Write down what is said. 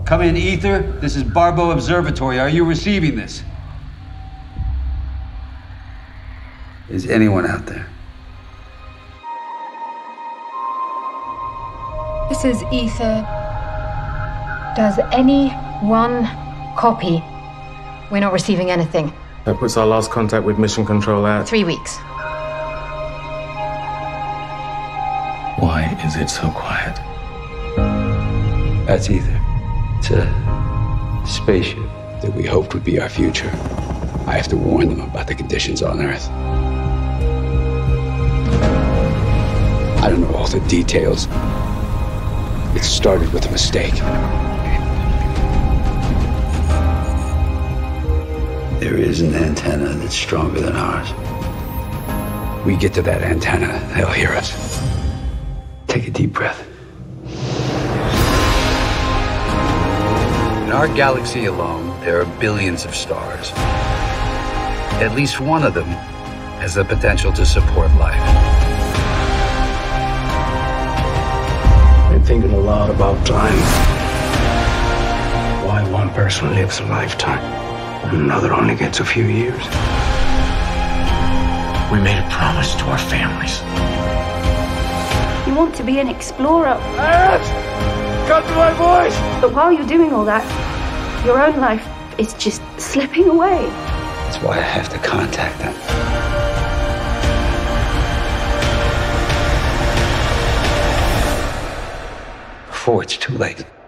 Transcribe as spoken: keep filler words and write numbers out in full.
Come in, Ether. This is Barbo Observatory. Are you receiving this? Is anyone out there? This is Ether. Does anyone copy? We're not receiving anything. That puts our last contact with Mission Control at... Three weeks. Why is it so quiet? That's Ether. It's a spaceship that we hoped would be our future. I have to warn them about the conditions on Earth. I don't know all the details. It started with a mistake. There is an antenna that's stronger than ours. We get to that antenna, they'll hear us. Take a deep breath. In our galaxy alone, there are billions of stars. At least one of them has the potential to support life. Been thinking a lot about time. Why one person lives a lifetime and another only gets a few years. We made a promise to our families. You want to be an explorer. Dad! Cut to my voice! But while you're doing all that, your own life is just slipping away. That's why I have to contact them. Before it's too late.